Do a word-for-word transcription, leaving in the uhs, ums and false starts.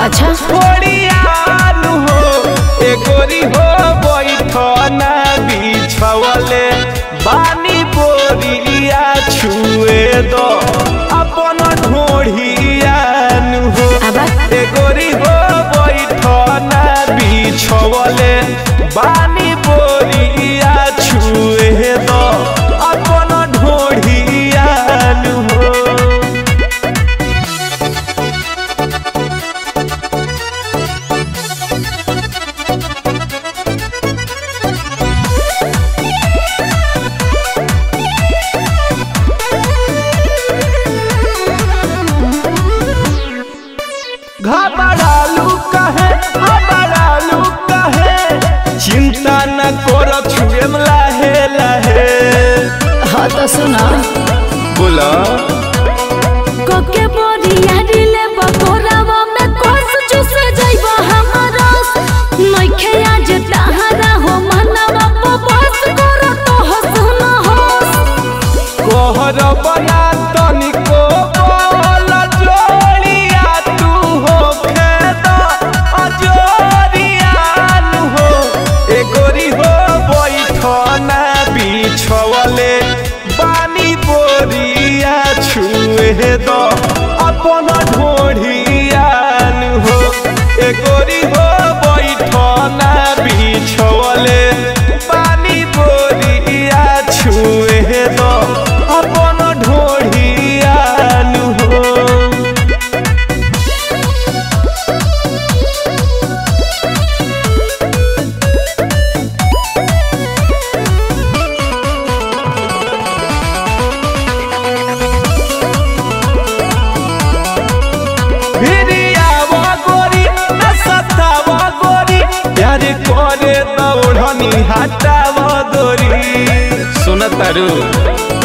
अच्छा थोड़ियान हो ए गोरी हो बैठना बिछवले बानी बोरिया छुए दो अपन ढोढ़ियान हो ए गोरी हो बैठना बिछवले बानी बोरिया छुए दो अपन ढोढ़ियान हो। घबरालू कहे घबरालू कहे चिंता न करो छुएम लाहे लाहे। हाँ तो सुना बोला कोके बोरिया दिले बकोरावा में कोस चुसे जाइबा हमरा नइखे आज तहरा हो मनवा बस करो तो हसन होस कोहर बना तनिको बोल जोड़िया तू हो खेदा अजोरियान हो ए गोरी हो बैठना बिछवले बानी बोरिया छुए दो अपन ढोढ़ियान हो ए गोरी हो बैठना बिछवले बानी बोरिया छुए दो अपन ढोढ़ियान हो। प्यार करे दौड़नी हटाव गोरी सुन तारू